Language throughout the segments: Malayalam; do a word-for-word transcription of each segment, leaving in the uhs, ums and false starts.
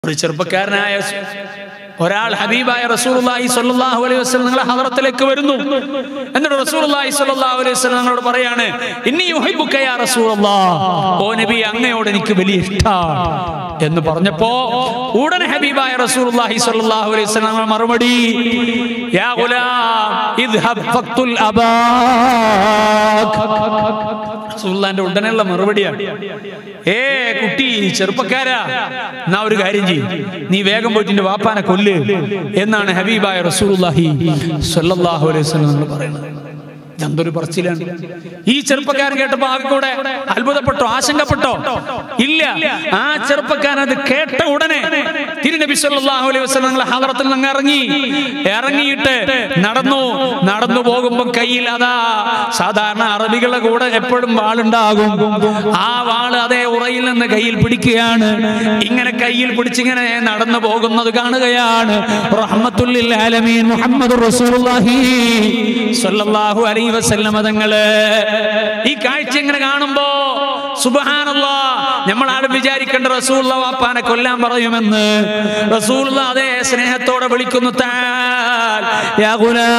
ഒരു ചെറുപ്പക്കാരനായ ഒരാൾ ഹബീബായ റസൂലുള്ളാഹി സ്വല്ലല്ലാഹു അലൈഹി വസല്ലം നിങ്ങളുടെ ഹദറത്തിലേക്ക് വരുന്നു. എന്നിട്ട് റസൂലുള്ളാഹി സ്വല്ലല്ലാഹു അലൈഹി വസല്ലം നിങ്ങളോട് പറയാണ്, ഇന്നി യുഹിബ്ബുക യാ റസൂലല്ലാഹ്, ഓ നബി അങ്ങയോട് എനിക്ക് വലിയ ഇഷ്ടമാണ് എന്ന് പറഞ്ഞപ്പോ ഉടനെ ഹബീബായ റസൂലുള്ളാഹി സ്വല്ലല്ലാഹു അലൈഹി വസല്ലം മറുപടി, യാ ഗുലാം ഇദ്ഹബ് ഫഖ്തുൽ അബാക്. റസൂലുള്ളാഹിന്റെ ഉടനെയുള്ള മറുപടിയാണ്, ഏ കുട്ടി ചെറുപ്പക്കാരാ, എന്നാ ഒരു കാര്യം ചെയ്യും, നീ വേഗം പോയിട്ട് നിന്റെ വാപ്പാനെ കൊല്ല് എന്നാണ് ഹബീബായ റസൂലുള്ളാഹി സ്വല്ലല്ലാഹു അലൈഹി വസല്ലം പറയുന്നത്. എന്തൊരു പറച്ചിലാണ്! ഈ ചെറുപ്പക്കാരൻ കേട്ടപ്പോ ആകെ കൂടെ അത്ഭുതപ്പെട്ടോ, ആശങ്കപ്പെട്ടോ? ഇല്ല. ആ ചെറുപ്പക്കാരൻ അത് കേട്ട ഉടനെ തിരുനബി സല്ലല്ലാഹു അലൈഹി വസല്ലം ഹദറത്തിൽ നിന്ന് ഇറങ്ങി ഇറങ്ങിയിട്ട് നടന്നു നടന്നു പോകുമ്പോ കയ്യിൽ അതാ സാധാരണ അറബികളുടെ കൂടെ എപ്പോഴും വാളുണ്ടാകും. ആ വാള് അതേ ഉറയിൽ നിന്ന് കയ്യിൽ പിടിക്കുകയാണ്. ഇങ്ങനെ കയ്യിൽ പിടിച്ചിങ്ങനെ നടന്നു പോകുന്നത് കാണുകയാണ് റഹ്മത്തുൽ ലിൽ ആലമീൻ മുഹമ്മദുർ റസൂലുള്ളാഹി സ്വല്ലല്ലാഹു അലൈഹി വസല്ലം തങ്ങള്. ഈ കാഴ്ച ഇങ്ങനെ കാണുമ്പോ സുബ്ഹാനല്ലാഹ്, നമ്മളാരും വിചാരിക്കേണ്ട റസൂലുള്ളാഹി വാപ്പാനെ കൊല്ലാൻ പറയുമെന്ന്. റസൂലുള്ളാഹി അതേ സ്നേഹത്തോടെ വിളിക്കുന്നു, തആൽ യാ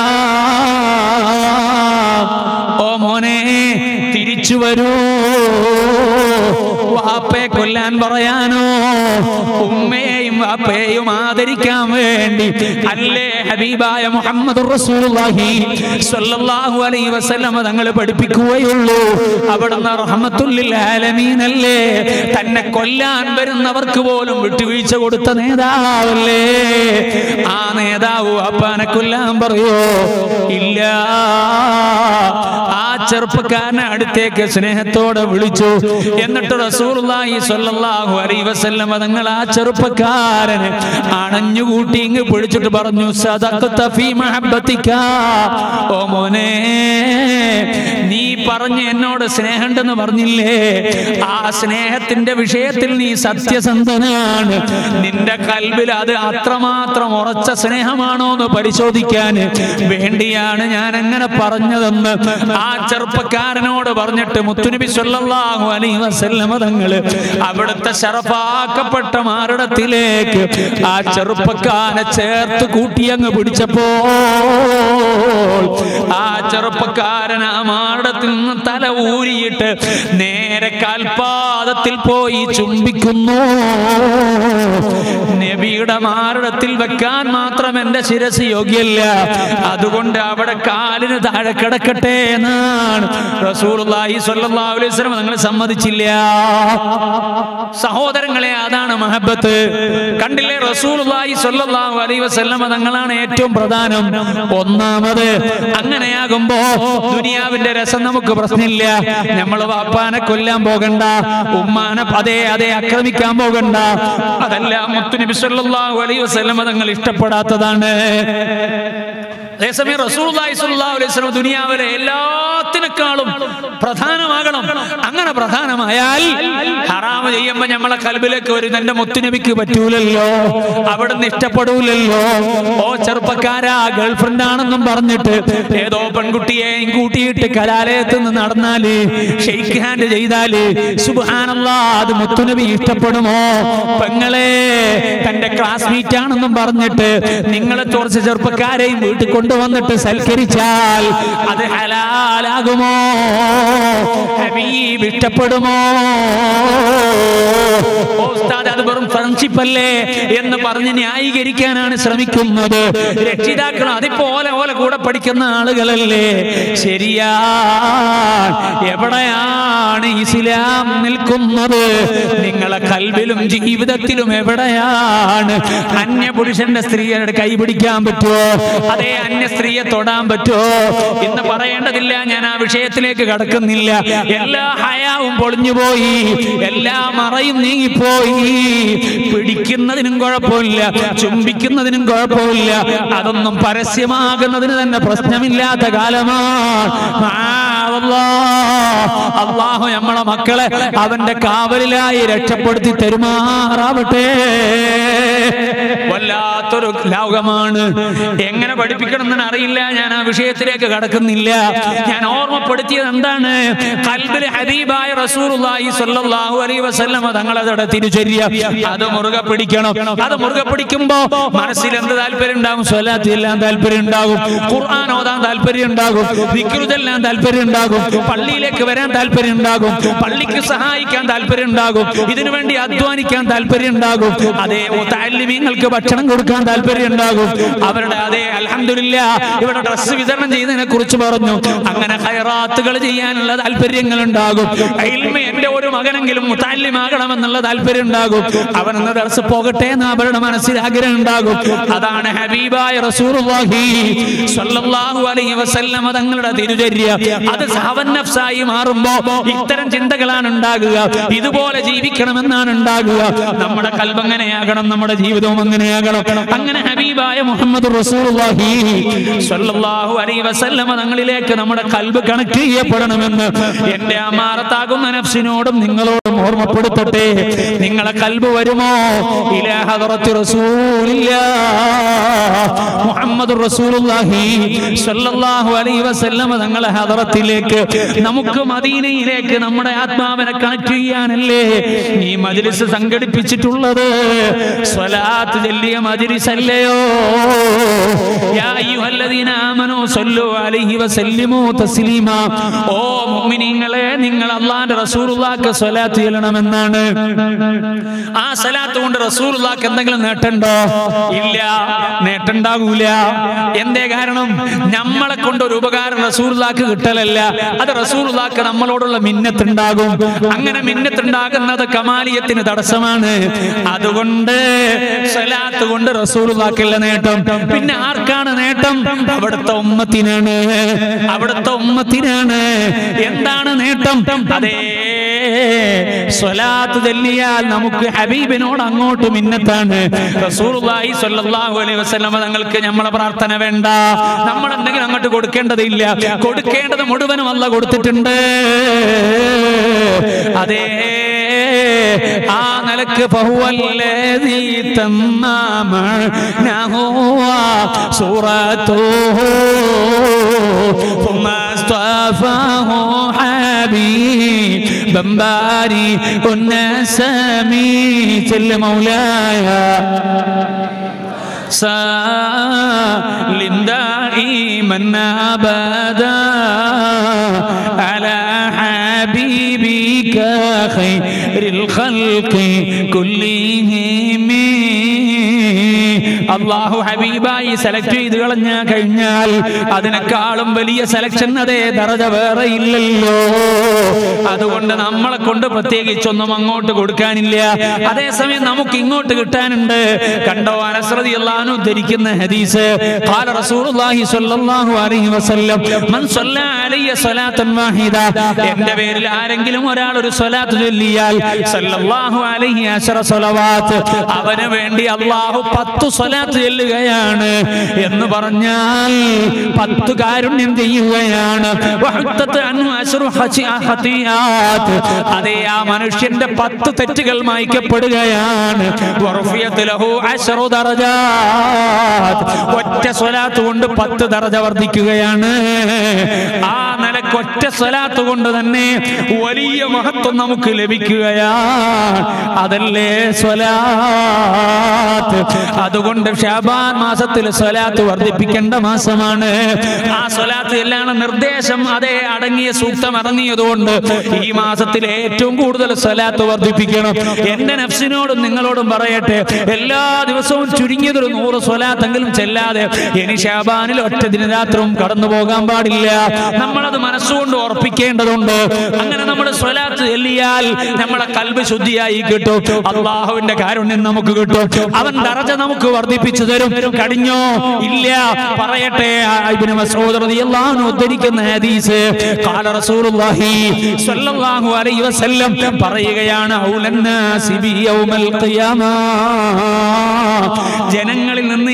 ഗുലാം, ഓ മോനെ തിരിച്ചു വരൂ. വാപ്പയെ കൊല്ലാൻ പറയാനോ, ഉമ്മയെയും വാപ്പയെയും ആദരിക്കാൻ വേണ്ടി അല്ലേ ഹബീബായ മുഹമ്മദുർ റസൂലുള്ളാഹി സ്വല്ലല്ലാഹു അലൈഹി വസല്ലം തങ്ങൾ പഠിപ്പിക്കുകയുള്ളൂ. അവിടുന്ന് റഹ്മത്തുൽ ലിൽ ആലമീൻ അല്ലേ, തന്നെ കൊല്ലാൻ വരുന്നവർക്ക് പോലും വിട്ടുവീഴ്ച കൊടുത്ത നേതാവല്ലേ. ആ നേതാവ് വാപ്പാനെ കൊല്ലാൻ പറയോ? ഇല്ല. ആ ചെറുപ്പക്കാരനെ അടുത്തേക്ക് സ്നേഹത്തോടെ വിളിച്ചു. എന്നിട്ട് റസൂലുള്ളാഹി സ്വല്ലല്ലാഹു അലൈഹി വസല്ലം തങ്ങൾ ആ ചെറുപ്പക്കാരനെ അണഞ്ഞുകൂട്ടി ഇങ്ങ് പിടിച്ചിട്ട് പറഞ്ഞു, സദഖത ഫീ മഹബ്ബതിക, ഓ മോനെ നീ പറഞ്ഞ് എന്നോട് സ്നേഹമുണ്ടെന്ന് പറഞ്ഞില്ലേ, ആ സ്നേഹത്തിന്റെ വിഷയത്തിൽ നീ സത്യസന്ധനാണ്. നിന്റെ കൽബിൽ അത് അത്രമാത്രം ഉറച്ച സ്നേഹമാണോ എന്ന് പരിശോധിക്കാൻ വേണ്ടിയാണ് ഞാൻ അങ്ങനെ പറഞ്ഞതെന്ന് ആ ചെറുപ്പക്കാരനോട് പറഞ്ഞിട്ട് മുത്തുനബി സ്വല്ലല്ലാഹു അലൈഹി വസല്ലം തങ്ങൾ അവിടുത്തെ ശറഫാക്കപ്പെട്ട മാറിടത്തിലേക്ക് ആ ചെറുപ്പക്കാരനെ ചേർത്ത് കൂട്ടി അങ്ങ് പിടിച്ചപ്പോ ആ ചെറുപ്പക്കാരൻ ആ മാറിടത്തിൽ നിന്ന് തല ഊരിയിട്ട് നേരെ കാൽപാദത്തിൽ പോയി ചുംബിക്കുന്നു. നബിയുടെ മാറിടത്തിൽ വെക്കാൻ മാത്രം എന്റെ ശിരസ് യോഗ്യല്ല, അതുകൊണ്ട് അവിടെ കാലിന് താഴെ കിടക്കട്ടെ എന്നാണ് റസൂലുള്ളാഹി സ്വല്ലല്ലാഹു അലൈഹി വസല്ലം നിങ്ങൾ സമ്മതിച്ചില്ല. സഹോദരങ്ങളെ, അതാണ് മഹബത്ത്. കണ്ടില്ലേ, റസൂലുള്ളാഹി സ്വല്ലല്ലാഹു അലൈഹി വസല്ലം തങ്ങളാണ് ഏറ്റവും പ്രധാനം. ഒന്നാമത് അങ്ങനെയാകുമ്പോ ദുനിയാവിന്റെ രസം നമുക്ക് പ്രശ്നമില്ല. നമ്മൾ വാപ്പാനെ കൊല്ലാൻ പോകണ്ട, ഉമ്മാനെ അതേ അതേ ആക്രമിക്കാൻ പോകണ്ട. അതെല്ലാം മുത്തുനബി സ്വല്ലല്ലാഹു അലൈഹി വസല്ലം തങ്ങൾ ഇഷ്ടപ്പെടാത്തതാണ്. അതേസമയം റസൂലുള്ളാഹി സ്വല്ലല്ലാഹു അലൈഹി വസല്ലം ദുനിയാവിലെ എല്ലാത്തിനേക്കാളും പ്രധാനമാകണം. അങ്ങനെ പ്രധാനമായാൽ ഹറാമ് ചെയ്യുമ്പോ നമ്മളെ കൽബിലേക്ക് വരും, എന്റെ മുത്തുനബിക്ക് പറ്റൂലല്ലോ, അവിടുന്ന് ഇഷ്ടപ്പെടൂലല്ലോ. ഓ ചെറുപ്പക്കാരാ, ഗേൾഫ്രണ്ട് ആണെന്നും പറഞ്ഞിട്ട് ഏതോ പെൺകുട്ടിയെയും കൂട്ടിയിട്ട് കലാലയത്ത് നിന്ന് നടന്നാല്, ഷെയ്ക്ക് ഹാൻഡ് ചെയ്താല്, സുബ്ഹാനല്ലാഹ്, അത് മുത്തുനബി ഇഷ്ടപ്പെടുമോ? പെങ്ങളെ, തന്റെ ക്ലാസ്മേറ്റ് ആണെന്നും പറഞ്ഞിട്ട് നിങ്ങളെ കുറച്ച് ചെറുപ്പക്കാരെയും വീട്ടിൽ കൊണ്ടുവന്നിട്ട് സൽക്കരിച്ചാൽ അത് ഹലാലാകുമോ? ഹബീബ് ഇഷ്ടപ്പെടുമോ? ഉസ്താദ്, അത് വെറും ഫ്രണ്ട്ഷിപ്പ് അല്ലേ എന്ന് പറഞ്ഞ് ന്യായീകരിക്കാനാണ് ശ്രമിക്കുന്നത്. രക്ഷിതാക്കൾ അതിപ്പോലെ ഓലെ കൂടെ പഠിക്കുന്ന ആളുകളല്ലേ. ശരിയാ, എവിടെയാണ് ഇസ്ലാം നിൽക്കുന്നത്? നിങ്ങളെ കൽബിലും ജീവിതത്തിലും എവിടെയാണ്? അന്യ പുരുഷന്റെ സ്ത്രീയുടെ കൈ പിടിക്കാൻ പറ്റുമോ? അതേ അന്യ സ്ത്രീയെ തൊടാൻ പറ്റുമോ? ഇന്ന് പറയേണ്ടതില്ല, ഞാൻ ആ വിഷയത്തിലേക്ക് കടക്കുന്നില്ല. എല്ലാ ഹയാവും പൊളിഞ്ഞുപോയി, എല്ലാ മറയും നീങ്ങിപ്പോയി. പിടിക്കുന്നതിനും കുഴപ്പമില്ല, ചുംബിക്കുന്നതിനും കുഴപ്പമില്ല, അതൊന്നും പരസ്യമാകുന്നതിന് തന്നെ പ്രശ്നമില്ലാത്ത കാലമാണ്. അല്ലാഹു നമ്മളെ മക്കളെ അവന്റെ കാവലിലായി രക്ഷപ്പെടുത്തി തരുമാറാവട്ടെ. വല്ലാത്ത വല്ലാത്തൊരു ലോകമാണ്. എങ്ങനെ പഠിപ്പിക്കണം എന്ന് അറിയില്ല, ഞാൻ ആ വിഷയത്തിലേക്ക് കടക്കുന്നില്ല. ഞാൻ ഓർമ്മപ്പെടുത്തിയത് എന്താണ്, ഖൽബിൽ ഹബീബായ റസൂലുള്ളാഹി സ്വല്ലല്ലാഹു അലൈഹി വസല്ലം തങ്ങളുടെ തിരുചര്യ അത് മുറുകെ പിടിക്കണം. അത് മുറുകെ പിടിക്കുമ്പോ മനസ്സിൽ എന്ത് താല്പര്യം ഉണ്ടാകും? സ്വലാത്ത് ചെല്ലാൻ താല്പര്യം ഉണ്ടാകും, ഖുർആൻ ഓതാൻ താല്പര്യം ഉണ്ടാകും, ദിക്ർ ചൊല്ലാൻ താല്പര്യം ഉണ്ടാകും, പള്ളിയിലേക്ക് വരാൻ താല്പര്യം ഉണ്ടാകും, പള്ളിക്ക് സഹായിക്കാൻ താല്പര്യം ഉണ്ടാകും, ഇതിനുവേണ്ടി അധ്വാനിക്കാൻ താല്പര്യം ഉണ്ടാകും. അതേ മുതഅല്ലിമീങ്ങൾക്ക് ഭക്ഷണം കൊടുക്കാൻ താല്പര്യം ഉണ്ടാകും. അവരുടെ അതേ അൽഹംദുലില്ലാഹ് ഇവിടെ ഡ്രസ്സ് വിതരണം ചെയ്യുന്നതിനെ കുറിച്ച് പറഞ്ഞു. അങ്ങനെ ഖൈറാത്തുകൾ ചെയ്യാനുള്ള താല്പര്യങ്ങൾ ഉണ്ടാകും. ഇൽമ എന്റെ ഒരു മകനെങ്കിലും മുതഅല്ലിമാകണമെന്നുള്ള താല്പര്യം ഉണ്ടാകും. അവനെന്ന് ദർസ് പോകട്ടെ എന്ന് അവരുടെ മനസ്സിൽ ആഗ്രഹം ഉണ്ടാകും. അതാണ് ഹബീബായ റസൂലുള്ളാഹി സ്വല്ലല്ലാഹു അലൈഹി വസല്ലം തങ്ങളുടെ തിരുചര്യ. അത് സഹവൻ നഫ്സായി മാറുമ്പോ ഇത്തരം ചിന്തകളാണ് ഉണ്ടാകുക. ഇതുപോലെ ജീവിക്കണമെന്നാണ് ഉണ്ടാകുക. നമ്മുടെ ഖൽബ് അങ്ങനെയാകണം, നമ്മുടെ ജീവിതവും അങ്ങനെയാകണം. അങ്ങനെ ഹബീബായ മുഹമ്മദ് റസൂലുള്ളാഹി സ്വല്ലല്ലാഹു അലൈഹി വസല്ലം തങ്ങളിലേക്ക് നമ്മുടെ ഖൽബ് കണക്ട് ചെയ്യപ്പെടണമെന്ന് എന്റെ അമാറത്താകുന്ന നഫ്സിനോടും നിങ്ങളോടും ഓർമ്മപ്പെടുത്തട്ടെ. നിങ്ങളെ ഖൽബ് വരുമോ ഇലാ ഹദറത്തി റസൂലില്ലാഹ് മുഹമ്മദ് റസൂലുള്ളാഹി സ്വല്ലല്ലാഹു അലൈഹി വസല്ലം തങ്ങളെ ഹദറത്തിലേക്ക്, നമുക്ക് മദീനയിലേക്ക് നമ്മുടെ ആത്മാവിനെ കണക്ട് ചെയ്യാനല്ലേ ഈ മജ്ലിസ് സംഘടിപ്പിച്ചിട്ടുള്ളത്? സ്വലാത്ത് ചൊല്ലിയ മജ്ലിസ് അല്ലയോ? യാ അയ്യുഹല്ലദീന ആമനൂ സ്വല്ലു അലൈഹി വസല്ലിമൂ തസ്ലീമാ. ഓ മുഅ്മിനീങ്ങളെ, നിങ്ങൾ അല്ലാഹുവിന്റെ റസൂലുള്ളാഹിക്ക് സ്വലാത്ത് ചൊല്ലണമെന്നാണ്. ആ സ്വലാത്ത് കൊണ്ട് റസൂലുള്ളാഹിക്ക് എന്തെങ്കിലും നേട്ടമുണ്ടോ? ഇല്ല, നേട്ടമുണ്ടാകൂല. എന്തേ കാരണം? നമ്മളെ കൊണ്ട് ഒരു ഉപകാരം റസൂലുള്ളാഹിക്ക് കിട്ടലല്ല, അത് റസൂലുള്ളാഹിക്ക് നമ്മളോടുള്ള മിന്നത്തുണ്ടാകും. അങ്ങനെ മിന്നത്തുണ്ടാകുന്നത് കമാലിയത്തിന് തടസ്സമാണ്. അതുകൊണ്ട് സ്വലാത്ത് കൊണ്ട് റസൂലുള്ളാഹിക്കുള്ള നേട്ടം. പിന്നെ ആർക്കാണ് നേട്ടം? അവിടുത്തെ ഉമ്മത്തിനാണ്, അവിടുത്തെ ഉമ്മത്തിനാണ്. എന്താണ് നേട്ടം? അതേ സ്വലാത്ത് ചൊല്ലിയാൽ നമുക്ക് ഹബീബിനോട് അങ്ങോട്ട് മിന്നത്താണ്. റസൂലുള്ളാഹി സ്വല്ലല്ലാഹു അലൈഹി വസല്ലം തങ്ങൾക്ക് നമ്മളെ പ്രാർത്ഥന വേണ്ട, നമ്മൾ എന്തെങ്കിലും അങ്ങോട്ട് കൊടുക്കേണ്ടതില്ല. കൊടുക്കേണ്ടത് മുഴുവനും അല്ലാഹ് കൊടുത്തിട്ടുണ്ട്. അതേ ആ നിലക്ക് ഫഹുവല്ലദീ തമ്മാമനഹു സൂറത്തുഹു ثم اصطفاه حبيبا بارئ النسمي جل مولاي سلم دائما ابدا على حبيبك خير الخلق كلهم. അള്ളാഹു ഹബീബായി സെലക്ട് ചെയ്ത് കളഞ്ഞ കഴിഞ്ഞാൽ അതിനേക്കാളും വലിയ സെലക്ഷൻ അതേ ദറജ വേറെ ഇല്ലല്ലോ. അതുകൊണ്ട് നമ്മളെ കൊണ്ട് പ്രത്യേകിച്ചൊന്നും അങ്ങോട്ട് കൊടുക്കാനില്ല. അതേസമയം നമുക്ക് ഇങ്ങോട്ട് കിട്ടാനുണ്ട്. കണ്ടോ, അനസ് റളിയല്ലാഹു അൻഹു ഉദ്ധരിക്കുന്ന ഹദീസ്, ഖാല റസൂലുള്ളാഹി സ്വല്ലല്ലാഹു അലൈഹി വസല്ലം മൻ സ്വല്ലാ അലയ്യ സ്വലാത്തൻ വാഹിദ, എന്റെ പേരിൽ ആരെങ്കിലും ഒരാൾ ഒരു സ്വലാത്ത് ചൊല്ലിയാൽ സല്ലല്ലാഹു അലൈഹി അശറ സ്വലവാത്ത്, അവന് വേണ്ടി അല്ലാഹു പത്ത് സ്വലാത്ത് ചെല്ലുകയാണ് എന്ന് പറഞ്ഞാൽ പത്ത് കാരുണ്യം ചെയ്യുകയാണ്. അതേ ആ മനുഷ്യന്റെ പത്ത് തെറ്റുകൾ മായ്ക്കപ്പെടുകയാണ്. ഒറ്റ സ്വലാത്ത് കൊണ്ട് പത്ത് ദറജ വർദ്ധിക്കുകയാണ്. ആ നിലക്ക് ഒറ്റ സ്വലാത്ത് കൊണ്ട് തന്നെ വലിയ മഹത്വം നമുക്ക് ലഭിക്കുകയാണ്. അതല്ലേ സ്വലാത്ത്. അതുകൊണ്ട് ശഅബാൻ മാസത്തിൽ സ്വലാത്ത് വർദ്ധിപ്പിക്കേണ്ട മാസമാണ്. ആ സ്വലാത്ത് എല്ലാം നിർദ്ദേശം അതേ അടങ്ങിയ സൂക്തം ഇറങ്ങിയതുകൊണ്ട് ഈ മാസത്തിൽ ഏറ്റവും കൂടുതൽ സ്വലാത്ത് വർദ്ധിപ്പിക്കണം. എന്റെ നഫ്സിനോടും നിങ്ങളോടും പറയട്ടെ, എല്ലാ ദിവസവും ചുരുങ്ങിയതൊരു നൂറ് സ്വലാത്തെങ്കിലും ചെല്ലാതെ ഇനി ശഅബാനിൽ ഒറ്റ ദിനരാത്രവും കടന്നു പോകാൻ പാടില്ല. നമ്മളത് മനസ്സുകൊണ്ട് ഉറപ്പിക്കേണ്ടതുണ്ട്. അങ്ങനെ നമ്മൾ സ്വലാത്ത് ചൊല്ലിയാൽ നമ്മളെ ഖൽബ് ശുദ്ധിയായി കിട്ടും. അല്ലാഹുവിന്റെ കാരുണ്യം നമുക്ക് കിട്ടും. അവൻ ദറജ നമുക്ക് വർദ്ധിപ്പിച്ചു തരും. കഴിഞ്ഞോ? ഇല്ല. പറയട്ടെ, ഇബ്നു മസ്ഊദ് റളിയല്ലാഹു അൻഹു ഉദ്ധരിക്കുന്ന ഹദീസ്, ഖാല റസൂലുള്ളാഹി സ്വല്ലല്ലാഹു അലൈഹി വസല്ലം പറയുകയാണ്, ഔലന്നാസി ബി യൗമൽ ഖിയാമ, ജനങ്ങളിൽ നിന്ന്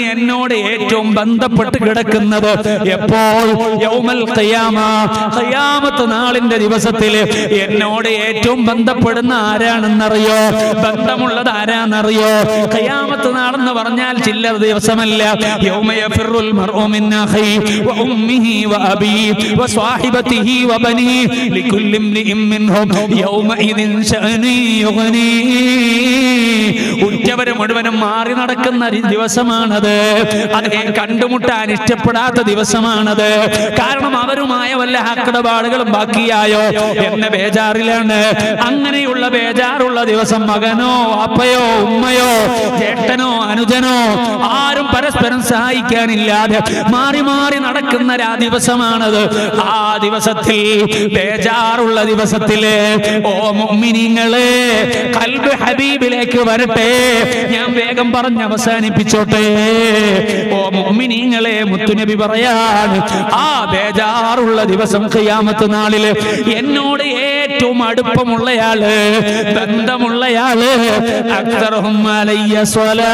എന്നോട് ഏറ്റവും ബന്ധപ്പെട്ട് കിടക്കുന്നത് എപ്പോൾ? യൗമൽ ഖിയാമ, ഖിയാമത്ത് നാളിന്റെ ദിവസത്തിൽ എന്നോട് ഏറ്റവും ബന്ധപ്പെടുന്ന ആരാണെന്നറിയോ? ബന്ധമുള്ളത് ആരാന്നറിയോ? ഖിയാമത്ത് നാളെന്ന് പറഞ്ഞാൽ ചില്ലറ ദിവസമല്ല. യൗമ യഫിറുൽ മർഉ മിൻ അഖി വ ഉമ്മിഹി വ അബീ വ സ്വഹിബതിഹി വ ബനീ ലികുല്ലി ഇംരിഇൻ മിൻഹും യൗമഇദിൻ ശഅനി യുഗ്നി. ഉറ്റവരെ മുഴുവനും മാറി നടക്കുന്ന ദിവസമാണത്. അതിനെ കണ്ടുമുട്ടാൻ ഇഷ്ടപ്പെടാത്ത ദിവസമാണത്. കാരണം അവരുമായ വല്ല ഹക്കിടപാടുകളും ബാക്കിയായോ എന്ന ബേജാറിലാണ്. അങ്ങനെയുള്ള ബേജാറുള്ള ദിവസം മകനോ അപ്പയോ ഉമ്മയോ ചേട്ടനോ അനുജനോ ആരും പരസ്പരം സഹായിക്കാനില്ലാതെ മാറി മാറി നടക്കുന്ന ആ ദിവസമാണത്. ആ ദിവസത്തിൽ, ബേജാറുള്ള ദിവസത്തില് ഓ മുഅ്മിനീങ്ങളെ, ഖൽബ് ഹബീബിലേക്ക് വരട്ടെ. ഞാൻ വേഗം പറഞ്ഞ് അവസാനിപ്പിച്ചോട്ടെ. ഓ മുഅ്മിനീങ്ങളെ, മുത്തുനബി പറയാണ്, ആ ബേജാറുള്ള ദിവസം ഖിയാമത്ത് നാളില് എന്നോട് ഏറ്റവും അടുപ്പമുള്ളയാള്, ബന്ധമുള്ളയാള്, അക്തറുഹും അലയ്യ സ്വലാ,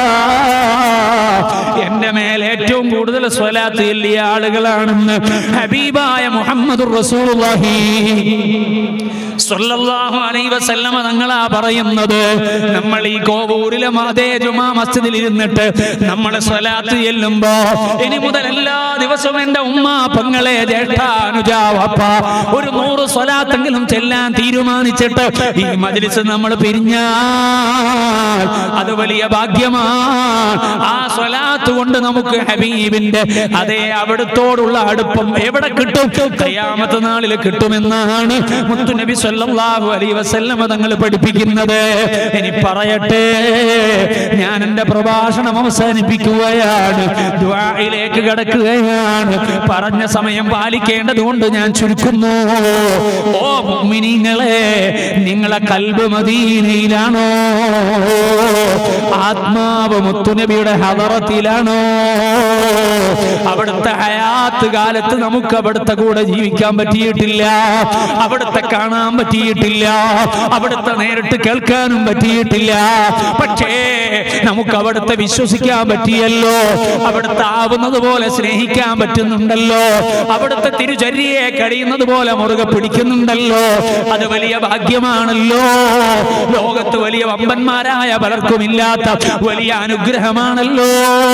എന്റെ മേൽ ഏറ്റവും കൂടുതൽ സ്വലാത്ത് ചൊല്ലിയ ആളുകളാണെന്ന് ഹബീബായ മുഹമ്മദുർ റസൂലുള്ളാഹി സ്വല്ലല്ലാഹു അലൈഹി വസല്ലമ തങ്ങളാ പറയുന്നത്. നമ്മൾ ഈ കോവൂരിലെ അതേ ജുമാ മസ്ജിദിൽ ഇരുന്നിട്ട് നമ്മൾ സ്വലാത്ത് ചെല്ലുമ്പോ ഇനി മുതൽ എല്ലാ ദിവസവും എന്റെ ഉമ്മ പെങ്ങളെ ജ്യേഷ്ഠ അനുജ വാപ്പ ഒരു നൂറ് സ്വലാത്തെങ്കിലും ചെല്ലാൻ തീരുമാനിച്ചിട്ട് ഈ മജ്ലിസ് നമ്മൾ പിരിഞ്ഞാൽ അത് വലിയ ഭാഗ്യമാണ്. ആ സ്വലാത്ത് കൊണ്ട് നമുക്ക് ഹബീബിന്റെ അതേ അവിടുത്തോടുള്ള അടുപ്പം എവിടെ കിട്ടും? ഖിയാമത്ത് നാളിൽ കിട്ടുമെന്നാണ് മുത്തുനബി സ്വല്ലല്ലാഹു അലൈഹി വസല്ലം തങ്ങൾ പഠിപ്പിക്കുന്നത്. ഇനി പറയട്ടെ, ഞാൻ എന്റെ പ്രഭാഷണം അവസാനിപ്പിക്കുകയാണ്, ദുആയിലേക്ക് കടക്കുകയാണ്. പറഞ്ഞ സമയം പാലിക്കേണ്ടത് കൊണ്ട് ഞാൻ ചുരുക്കുന്നു. ഓ മുഅ്മിനീങ്ങളെ, നിങ്ങളെ ഖൽബ് മദീനയിലാണോ? ആത്മാവ് മുത്തുനബിയുടെ ഹദറത്തിലാണോ? അവിടുത്തെ ഹയാത്ത് കാലത്ത് നമുക്ക് അവിടുത്തെ കൂടെ ജീവിക്കാൻ പറ്റിയിട്ടില്ല, അവിടുത്തെ കാണാൻ പറ്റിയിട്ടില്ല, അവിടുത്തെ നേരിട്ട് കേൾക്കാനും പറ്റിയിട്ടില്ല. പക്ഷേ നമുക്ക് അവിടുത്തെ വിശ്വസിക്കാൻ പറ്റിയല്ലോ, അവിടുത്തെ ആവുന്നത് പോലെ സ്നേഹിക്കാൻ പറ്റുന്നുണ്ടല്ലോ, അവിടുത്തെ തിരുചര്യയെ കഴിയുന്നത് പോലെ മുറുകെ പിടിക്കുന്നുണ്ടല്ലോ. അത് വലിയ ഭാഗ്യമാണല്ലോ. ലോകത്ത് വലിയ വമ്പന്മാരായ പലർക്കും ഇല്ലാത്ത വലിയ അനുഗ്രഹമാണല്ലോ.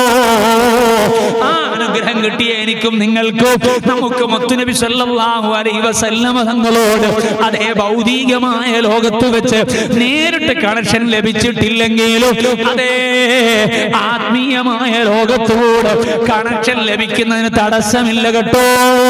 ആ അനുഗ്രഹം കിട്ടിയ എനിക്കും നിങ്ങൾക്കും നമുക്ക് മുത്തുനബി സല്ലല്ലാഹു അലൈഹി വസല്ലമ തങ്ങളോട് അതേ ഭൗതികമായ ലോകത്ത് വെച്ച് നേരിട്ട് കണക്ഷൻ ലഭിച്ചിട്ടില്ലെങ്കിലും അതേ ആത്മീയമായ ലോകത്തോട് കണക്ഷൻ ലഭിക്കുന്നതിന് തടസ്സമില്ല കേട്ടോ.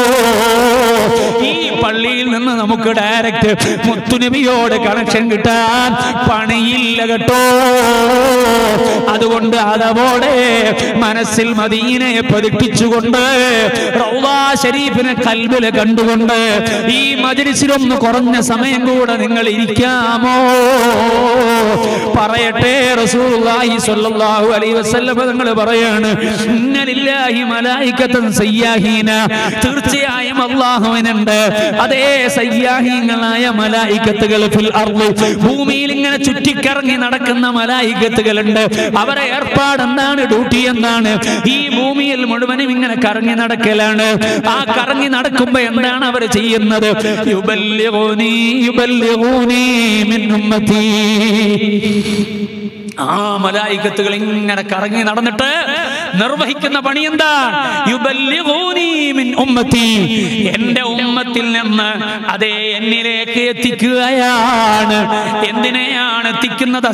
ഈ പള്ളിയിൽ നിന്ന് നമുക്ക് ഡയറക്റ്റ് മുത്തുനബിയോട് കണക്ഷൻ കിട്ടാൻ പണിയില്ല കേട്ടോ. അതുകൊണ്ട് അതവോടെ മനസ്സിൽ മദീനയെ പതിപ്പിച്ചുകൊണ്ട് റൗളാ ശരീഫിനെ ഖൽബില് കണ്ടുകൊണ്ട് ഈ മജ്ലിസിലൊന്ന് കുറഞ്ഞ സമയം കൂടെ നിങ്ങൾ ഇരിക്കാമോ? പറയട്ടെ, റസൂലുള്ളാഹി സ്വല്ലല്ലാഹു അലൈഹി വസല്ലം തങ്ങൾ പറയാണ്, ഇന്നലില്ലാഹി മലായികതൻ സയ്യാഹീന, തീർച്ചയായും അല്ലാഹുവിനുണ്ട് അതേ സയ്യാഹീങ്ങളായ മലായികത്തുകൾ ഫിൽ അർള്, ഭൂമിയിൽ ഇങ്ങനെ ചുറ്റിക്കറങ്ങി നടക്കുന്ന മലായികത്തുകളുണ്ട്. അവരെ ഏർപ്പാട് എന്താണ്? ഡ്യൂട്ടി എന്താണ്? ഈ ഭൂമിയിൽ മുഴുവനും ഇങ്ങനെ കറങ്ങി നടക്കലാണ്. ആ കറങ്ങി നടക്കുമ്പോ എന്താണ് അവർ ചെയ്യുന്നത്? യുബല്ലിഗൂനി യുബല്ലിഗൂനി മിൻ ഉമ്മത്തി. ആ മലായികത്തുകൾ ഇങ്ങനെ കറങ്ങി നടന്നിട്ട് നിർവഹിക്കുന്ന പണി എന്താ? യുബല്ലിഗൂനി മിൻ ഉമ്മത്തി, എന്റെ ഉമ്മത്തിൽ നിന്ന് അതേ എന്നിലേക്ക് എത്തിക്കുകയാണ്. എന്തിനെയാണ് എത്തിക്കുന്നത്?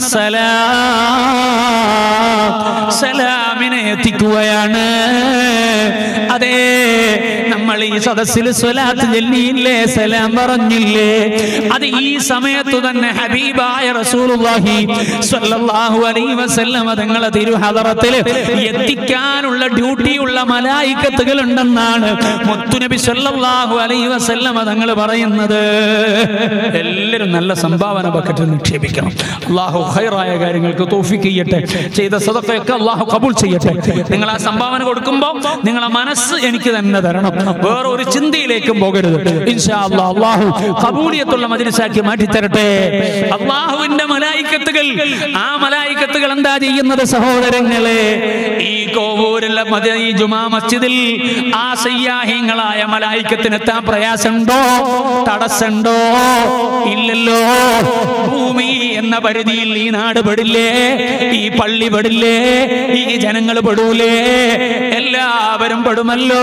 സലാം, സലാമിനെ എത്തിക്കുകയാണ്. അതേ നമ്മൾ ഈ സദസ്സിൽ സ്വലാത്ത് ചൊല്ലിയില്ലേ, സലാം പറഞ്ഞില്ലേ? അത് ഈ സമയത്ത് തന്നെ ഹബീബായ റസൂലുള്ളാഹി സ്വല്ലല്ലാഹു അലൈഹി വസല്ലം തങ്ങളെ തിരുഹദറത്തിൽ എത്തിക്കാനുള്ള ഡ്യൂട്ടിയുള്ള മലായികത്തുകൾ ഉണ്ടെന്നാണ് മുത്തുനബി സ്വല്ലല്ലാഹു അലൈഹി വസല്ലം തങ്ങൾ പറയുന്നത്. എല്ലാവരും നല്ല സംഭാവന ബക്കറ്റിൽ നിക്ഷേപിക്കണം. അല്ലാഹു ഖൈറായ കാര്യങ്ങൾക്ക് തൗഫീഖ് ചെയ്യട്ടെ. ചെയ്ത സദഖയൊക്കെ അല്ലാഹു ഖബൂൽ ചെയ്യട്ടെ. നിങ്ങൾ ആ സംഭാവന കൊടുക്കുമ്പോൾ നിങ്ങളെ മനസ്സ് എനിക്ക് തന്നെ തരണം. വേറെ ഒരു ചിന്തയിലേക്കും പോകരുത്. ഇൻഷാ അല്ലാഹ് അല്ലാഹു ഖബൂലിയത്തുള്ള മജ്ലിസാക്കി മാറ്റി തരട്ടെ. അല്ലാഹുവിന്റെ മലായികത്തുകൾ, ആ മലായികത്തുകൾ എന്താ ചെയ്യുന്നത് സഹോദരങ്ങളെ? ഈ കോവൂരിലെ ഈ ജുമാ മസ്ജിദിൽ ആ സയ്യാഹിങ്ങളായ മലായികത്തിന് എത്താൻ പ്രയാസമുണ്ടോ? തടസ്സമുണ്ടോ? ഇല്ലല്ലോ. ഭൂമി എന്ന പരിധിയിൽ ഈ നാട് പെടില്ലേ? ഈ പള്ളി പെടില്ലേ? ഈ ജനങ്ങൾ പെടൂലേ? എല്ലാവരും പെടുമല്ലോ.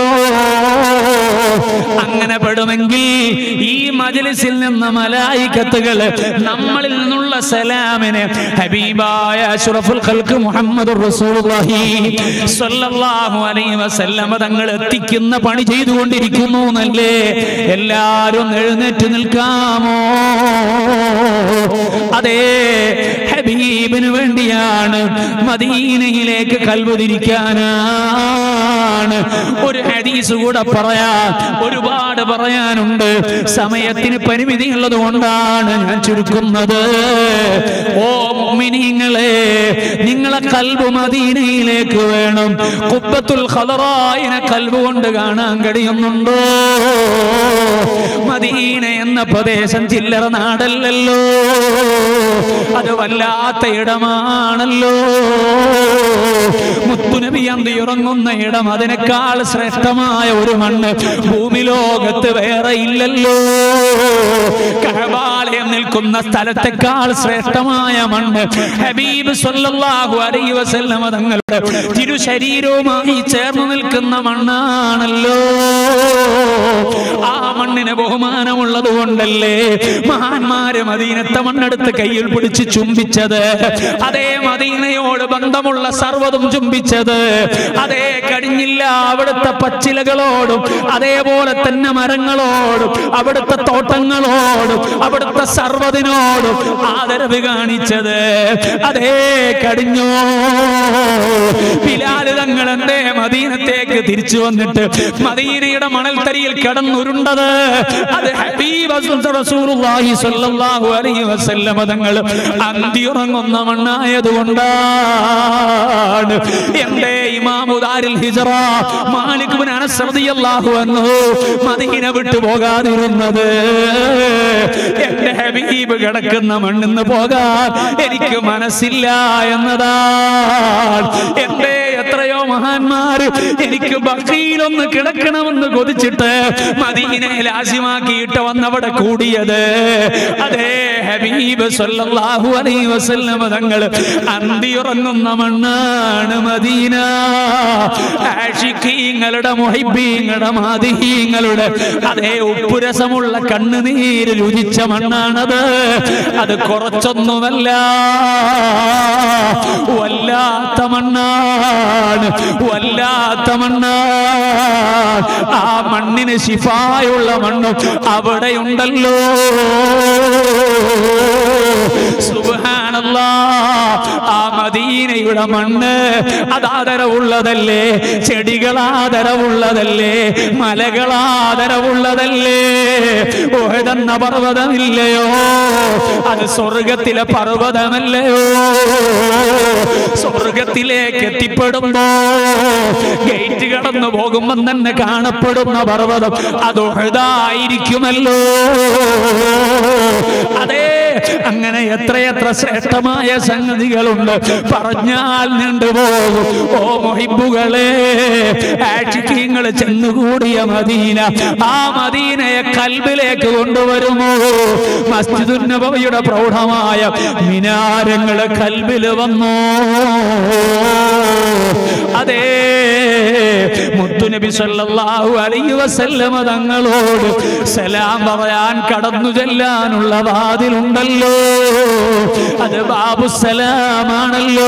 അങ്ങനെ പെടുമെങ്കിൽ ഈ മജ്ലിസിൽ നിന്ന് മലായികത്തുകൾ നമ്മളിൽ നിന്നുള്ള സലാമിനെ ഹബീബായ അഷ്റഫുൽ ഖൽഖ് മുഹമ്മദുർ റസൂലുള്ളാഹി സ്വല്ലല്ലാഹു അലൈഹി വസല്ലം തങ്ങൾ എത്തിക്കുന്ന പണി ചെയ്തുകൊണ്ടിരിക്കുന്നു എന്നല്ലേ? എല്ലാവരും എഴുന്നേറ്റ് നിൽക്കാമോ? അതെ, ഹബീബിന് വേണ്ടിയാണ്, മദീനയിലേക്ക് കൽബ് തിരിക്കാനാണ്. ഒരു ഹദീസ് കൂടെ പറയാൻ, ഒരുപാട് പറയാനുണ്ട്. സമയത്തിന് പരിമിതി ഉള്ളത് കൊണ്ടാണ് ഞാൻ ചുരുക്കുന്നത്. ഓ മുഅ്മിനീങ്ങളെ, നിങ്ങളെ കൽബ് മദീനയിലേക്ക് വേണം. ഖുബ്ബത്തുൽ ഖദറായിനെ കൽബ് കൊണ്ട് കാണാൻ കഴിയുന്നുണ്ടോ? മദീന എന്ന പ്രദേശം ചില്ലറ നാടല്ലല്ലോ, അത് വല്ലാത്ത ഇടമാണല്ലോ. മുത്തുനബി അന്തി ഉറങ്ങുന്ന ഇടം, അതിനേക്കാൾ ശ്രേഷ്ഠമായ ഒരു മണ്ണ് ഭൂമി ലോകത്ത് വേറെ ഇല്ലല്ലോ. കഅബാലയം നിൽക്കുന്ന സ്ഥലത്തെക്കാൾ ശ്രേഷ്ഠമായ മണ്ണ് ഹബീബ് സ്വല്ലല്ലാഹു അലൈഹി വസല്ലം തങ്ങളുടെ തിരുശരീരവുമായി ചേർന്ന് നിൽക്കുന്ന മണ്ണാണല്ലോ. ആ മണ്ണിന് ബഹുമാനമുള്ളത് കൊണ്ടല്ലേ മഹാന്മാര് മദീനത്തെ മണ്ണെടുത്ത് കയ്യിൽ പിടിച്ച് ചുംബിച്ചത്. അതേ മദീനയോട് ബന്ധമുള്ള സർവ്വതും ചുംബിച്ചത്. അതേ കഴിഞ്ഞില്ല, അവിടുത്തെ പച്ചിലകളോടും അതേപോലെ തന്നെ മരങ്ങളോടും അവിടുത്തെ തോട്ടങ്ങളോടും അവിടുത്തെ സർവ്വതിനോടും ആദരവ് കാണിച്ചത്. അതേ കഴിഞ്ഞോ. ബിലാൽ തങ്ങൾ എന്തേ മദീനത്തേക്ക് തിരിച്ചു വന്നിട്ട് മദീനയുടെ മണൽത്തരിയിൽ കിടന്നുരുണ്ടത്? അത് ഹബീബ് റസൂലുള്ളാഹി സ്വല്ലല്ലാഹു അലൈഹി വസല്ലം തങ്ങൾ അന്തിയുറങ്ങുന്ന മണ്ണായതുകൊണ്ടാണ്. എന്റെ ഇമാമു ദാരിൽ ഹിജ്റ മാലിക് ഇബ്നു അനസ് റളിയല്ലാഹു അൻഹു മദീന വിട്ടു പോകാതിരുന്നത്? എന്റെ ഹബീബ് കിടക്കുന്ന മണ്ണിന്ന് പോകാൻ എനിക്ക് മനസ്സില്ല എന്നതാണ്. എന്റെ എത്രയോ മഹാന്മാര് എനിക്ക് ബഖീലൊന്ന് കിടക്കണമെന്ന് കൊതിച്ചിട്ട് മദീനയിൽ ആസിമാക്കിയിട്ട് വന്നവിടെ കൂടിയത്. അതേ ഹബീബ് സ്വല്ലല്ലാഹു അലൈഹി വസല്ലം തങ്ങൾ അന്തിയുറങ്ങുന്ന മണ്ണാണ് മദീന. ആശിഖീങ്ങളുടെ മുഹിബ്ബീങ്ങളുടെ മാദിഹീങ്ങളുടെ അതേ ഉപ്പുരസമുള്ള കണ്ണുനീര് രുചിച്ച മണ്ണാണത്. അത് കുറച്ചൊന്നുമല്ല, വല്ലാത്ത മണ്ണാണ്, വല്ലാത്ത മണ്ണാണ്. ആ മണ്ണിന് ശിഫായുള്ള മണ്ണും അവിടെയുണ്ടല്ലോ. സുബ്ഹാനല്ലാഹ്. ആ മദീനയുടെ മണ്ണ് അതാദരവുള്ളതല്ലേ? ചെടികളാദരവുള്ളതല്ലേ? മലകളാദരവുള്ളതല്ലേ? ഉഹദെന്ന പർവ്വതമില്ലയോ? അത് സ്വർഗത്തിലെ പർവ്വതമല്ലയോ? സ്വർഗത്തിലേക്ക് എത്തിപ്പെടുമ്പോ ഗേറ്റ് കടന്നു പോകുമ്പോ തന്നെ കാണപ്പെടുന്ന പർവ്വതം അത് ഉഹദായിരിക്കുമല്ലോ. അതെ, അങ്ങനെ എത്രയെത്ര ശ്രേഷ്ഠമായ സംഗതികളുണ്ട്, പറഞ്ഞാൽ നീണ്ടുപോകും. ഓ മുഹിബ്ബുകളെ, ആശിഖീങ്ങൾ ചെന്നുകൂടിയ മദീന, ആ മദീനയെ കൽബിലേക്ക് കൊണ്ടുവരുമോ? മസ്ജിദുൻ നബവിയുടെ പ്രൗഢമായ മിനാരങ്ങൾ കൽബിൽ വന്നോ? അതേ, മുത്തുനബി സല്ലല്ലാഹു അലൈഹി വസല്ലം തങ്ങളോട് സലാം പറയാൻ കടന്നു ചെല്ലാനുള്ള വാതിലുണ്ടല്ലോ, അത് ബാബുസലാമാണല്ലോ.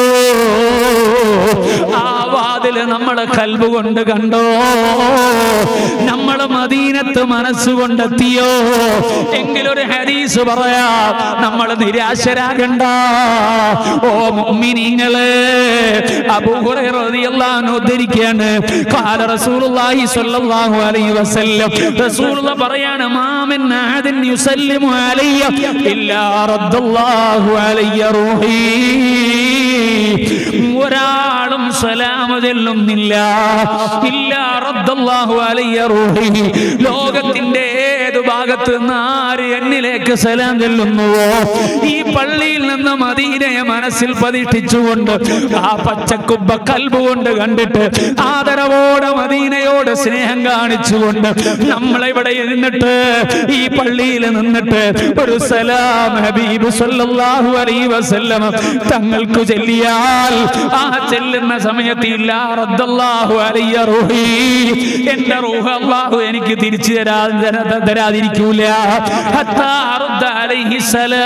ആ വാതില് നമ്മളെ കൽബ് കൊണ്ട് കണ്ടോ? നമ്മളെ മദീനത്ത് മനസ്സുകൊണ്ടെത്തിയോ? എങ്കിലൊരു ഹദീസ് പറയാം, നമ്മൾ നിരാശരാകണ്ട. ഓ മുഅ്മിനീങ്ങളെ, അബൂ ഹുറൈറ റളിയല്ലാഹു അൻഹു ഉദ്ധരിക്കുകയാണ്, ഖാല റസൂലുള്ളാഹി സ്വല്ലല്ലാഹു അലൈഹി വസല്ലം, റസൂലുള്ളാഹി പറയാണ്, മാ മിൻ അഹദിൻ യുസല്ലിമു അലയ്യ ഇല്ലാ റദ്ദല്ലാഹു അലയ്യ റൂഹി. ഒരാളും സലാം ചെല്ലുന്നില്ല, ഇല്ലാ റദ്ദല്ലാഹു അലയ്യ റൂഹി, ലോകത്തിന്റെ ഏത് ഭാഗത്ത് നിന്ന് ആര് എന്നിലേക്ക് സലാം ചെല്ലുന്നുവോ ഈ പള്ളിയിൽ നിന്ന് മദീനയെ മനസ്സിൽ പ്രതിഷ്ഠിച്ചുകൊണ്ട് ആ പച്ചക്കുബ്ബ കൽബ് കൊണ്ട് കണ്ടിട്ട് ആദരവോടെ മദീനയോട് സ്നേഹം കാണിച്ചുകൊണ്ട് നമ്മളിവിടെ ഇരുന്നിട്ട് ഈ പള്ളിയിൽ നിന്നിട്ട് ഒരു സലാം ഹബീബ് സല്ലല്ലാഹു അലൈഹി വസല്ലം തങ്ങൾക്ക് ചൊല്ലിയാൽ ആ ചെല്ലുന്ന സമയത്ത് ഇല്ലാ റദ്ദല്ലാഹു അലയ്യ റൂഹി, എന്റെ റൂഹ് അല്ലാഹു എനിക്ക് തിരിച്ചു തരാ തരാതിരിക്കൂല. ഹത്താ അർദ അലൈഹി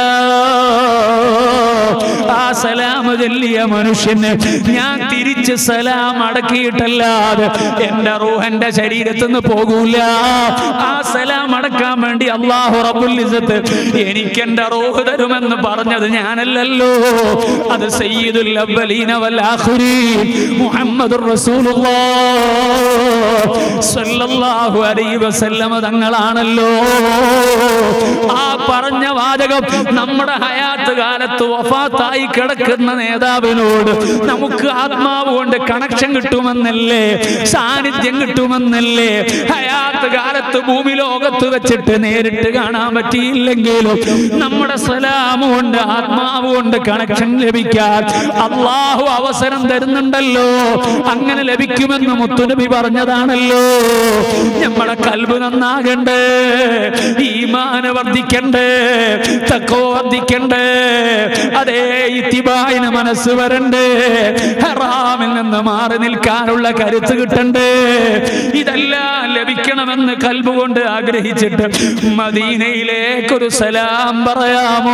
സലാം, ആ സലാം ചൊല്ലിയ മനുഷ്യന് ഞാൻ തിരിച്ച് സലാം അടക്കിയിട്ടല്ലാതെ എന്റെ റൂഹന്റെ ശരീരത്തിൽ നിന്ന് പോകൂല. ആ സലാം അടക്കാൻ വേണ്ടി അല്ലാഹു റബ്ബുൽ ഇസ്സത്ത് എനിക്ക് എന്റെ റൂഹ് തരുമെന്ന് പറഞ്ഞത് ഞാനല്ലല്ലോ, അത് സയ്യിദുൽ അവ്വലീന വൽ ആഖിരീൻ മുഹമ്മദുർ റസൂലുള്ളാഹ് സ്വല്ലല്ലാഹു അലൈഹി വസല്ലം തങ്ങളാണല്ലോ. ആ പറഞ്ഞ വാചകം നമ്മുടെ ഹയാത്ത് കാലത്ത് വഫാത്തായി കിടക്കുന്ന നേതാവിനോട് നമുക്ക് ആത്മാവ് കൊണ്ട് കണക്ഷൻ കിട്ടുമെന്നല്ലേ, സാന്നിധ്യം കിട്ടുമെന്നല്ലേ. ഹയാത്ത് കാലത്ത് ഭൂമി ലോകത്ത് വെച്ചിട്ട് നേരിട്ട് കാണാൻ പറ്റിയില്ലെങ്കിലും നമ്മുടെ സലാം കൊണ്ട് ആത്മാവ് കൊണ്ട് കണക്ഷൻ ലഭിക്കാൻ അല്ലാഹു അവസരം തരുന്നുണ്ടല്ലോ. അങ്ങനെ ലഭിക്കുമെന്ന് മുത്തുനബി പറഞ്ഞതാണല്ലോ. നമ്മുടെ കൽബ് നന്നാകണ്ടേ, ഈമാന് വർദ്ധിക്കണ്ടേ, തഖ്വ വർദ്ധിക്കണ്ടേ, അതേ ഇത്തിബായിന് മനസ്സ് വരണ്ടേ, ഹറാമിൽ നിന്ന് മാറി നിൽക്കാനുള്ള കരുത്ത് കിട്ടണ്ടേ. ഇതെല്ലാം ലഭിക്കണമെന്ന് കൽബ് കൊണ്ട് ആഗ്രഹിച്ചിട്ട് മദീനയിലേക്കൊരു സലാം പറയാമോ?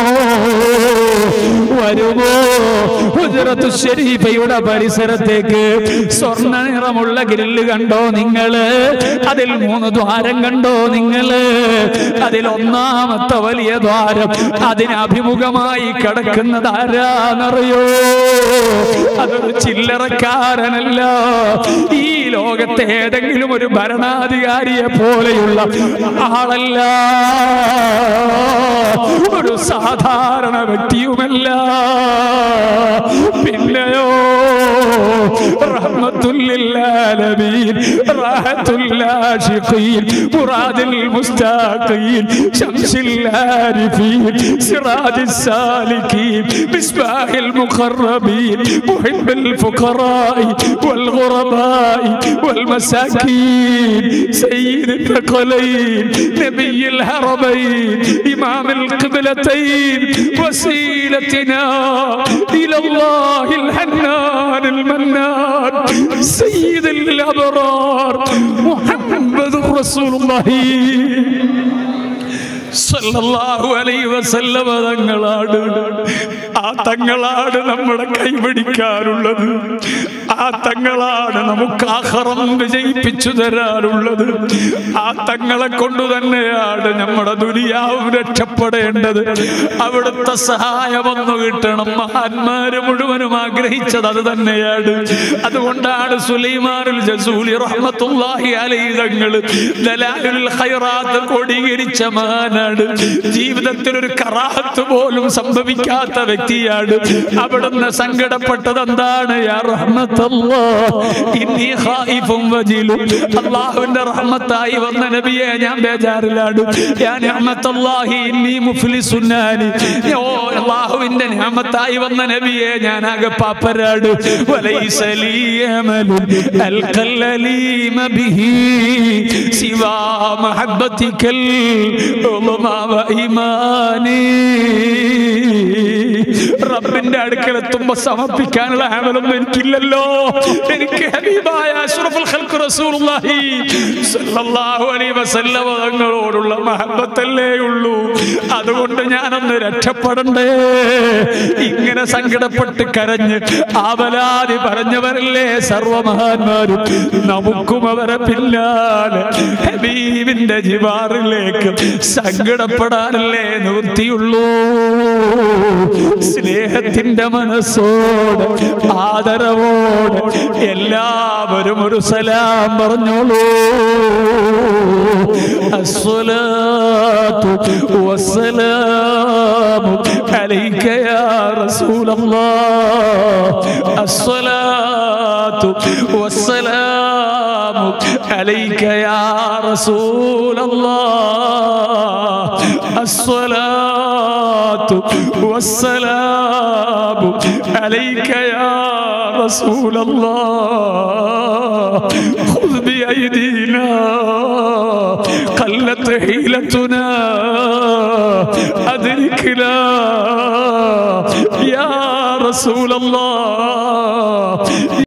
വരുമോ? ഹുജ്റത്തു ശരീഫയുടെ പരിസരത്തേക്ക് സ്വർണ്ണ നിറമുള്ള ഗ്രില്ല് കണ്ടോ നിങ്ങള്? അതിൽ മൂന്ന് ദ്വാരം കണ്ടോ നിങ്ങള്? അതിൽ ഒന്നാമത്തെ വലിയ ദ്വാരം അതിനഭിമുഖമായി കിടക്കുന്നത് ആരാന്നറിയോ? അതൊരു ചില്ലറക്കാരനല്ല, ഈ ലോകത്തെ ഏതെങ്കിലും ഒരു ഭരണാധികാരിയെ പോലെയുള്ള ആളല്ല, ഒരു സാധാരണ വ്യക്തിയുമല്ല. പിന്നെയോ റഹ്മത്തുൽ ലിൽ ആലമീൻ, റഹ്മത്തുൽ ആശിഖീൻ, മുറാദിൽ മുസ്താഖീൻ, ശംസുൽ ആരിഫീൻ, സിറാജുസ് സാലികീൻ, മിസ്ബാഹുൽ മുഖറബീൻ, മുഹിബ്ബുൽ ഫുഖറാഇ വൽ ഗുറബാഇ വൽ മസാകീൻ, സയ്യിദുൽ ഖലൈൻ, നബിയുൽ ഹറമൈൻ, ഇമാമുൽ ഖിബ്ലതൈൻ, വസീലത്തിനാ ഇലല്ലാഹിൽ ഹന്നാനിൽ മന്നാൻ, സയ്യിദുൽ അബ്റാർ മുഹമ്മദുർ റസൂലുള്ളാഹി സല്ലല്ലാഹു അലൈഹി വസല്ലം തങ്ങളാണ്. ആ തങ്ങളാണ് നമ്മുടെ കൈപിടിക്കാനുള്ളത്. ആ തങ്ങളാണ് നമുക്ക് ആഖിറം വിജയിപ്പിച്ചു തരാനുള്ളത്. ആ തങ്ങളെ കൊണ്ട് തന്നെയാണ് നമ്മുടെ ദുനിയാവും രക്ഷപ്പെടേണ്ടത്. അവിടുത്തെ സഹായമൊന്നു കിട്ടണം. മഹാന്മാര് മുഴുവനും ആഗ്രഹിച്ചത് അത് തന്നെയാണ്. അതുകൊണ്ടാണ് സുലൈമാനുൽ ജസൂലി റഹ്മത്തുള്ളാഹി അലൈഹി തങ്ങൾ ദലായിലുൽ ഖൈറാത്ത് കോടീകരിച്ച മഹാനാണ്. ജീവിതത്തിൽ ഒരു കറാഹത്ത് പോലും സംഭവിക്കാത്ത വ്യക്തിയാണ്. അവിടുന്ന് സങ്കടപ്പെട്ടത് എന്താണ്? യാ റഹ്മത്തല്ലാഹ് ഇന്നി ഖായിഫും വജീലും, അല്ലാഹുവിന്റെ റഹ്മത്തായി വന്ന നബിയെ ഞാൻ ബേജാറിലാണ്. യാ നിഅമത്തല്ലാഹി ഇന്നി മുഫ്ലിസുൻ നാനി, ഓ അല്ലാഹുവിന്റെ നിഅമത്തായി വന്ന നബിയെ ഞാൻ ആകെ പാപ്പരാണ്. വലൈസ ലീ അമലു അൽഖല്ലലീമ ബിഹി സിവാ മഹബ്ബതികൽ റബ്ബിന്റെ അടുക്കലെത്തുമ്പോ സമർപ്പിക്കാനുള്ള അമലൊന്നും എനിക്കില്ലല്ലോ. എനിക്ക് ഹബീബായ അഷ്റഫുൽ ഖൽഖ് റസൂലുള്ളാഹി സ്വല്ലല്ലാഹു അലൈഹി വസല്ലം തങ്ങളോടുള്ള മഹബ്ബത്തല്ലേ ഉള്ളൂ. അതുകൊണ്ട് ഞാനൊന്ന് രക്ഷപ്പെടണ്ടേ. ഇങ്ങനെ സങ്കടപ്പെട്ട് കരഞ്ഞ് ആവലാതി പറഞ്ഞവരല്ലേ സർവമഹാന്മാരും. നമുക്കും അവരെ പിന്നാലെ ഹബീബിന്റെ ജിവാറിലേക്ക് സങ്കടപ്പെടാനല്ലേ നിവൃത്തിയുള്ളൂ. സ്നേഹത്തിന്റെ മനസ്സോട് ആദരവോട് എല്ലാവരും ഒരു സലാം പറഞ്ഞോളൂ. അസ്സലാത്തു വസ്സലാമു അലൈക യാ റസൂലല്ലാഹ്, അസ്സലാത്തു വസ്സലാമു عليك يا رسول الله الصلاة والسلام عليك يا رسول الله خذ بأيدينا قلت حيلتنا أدركنا يا رسول الله.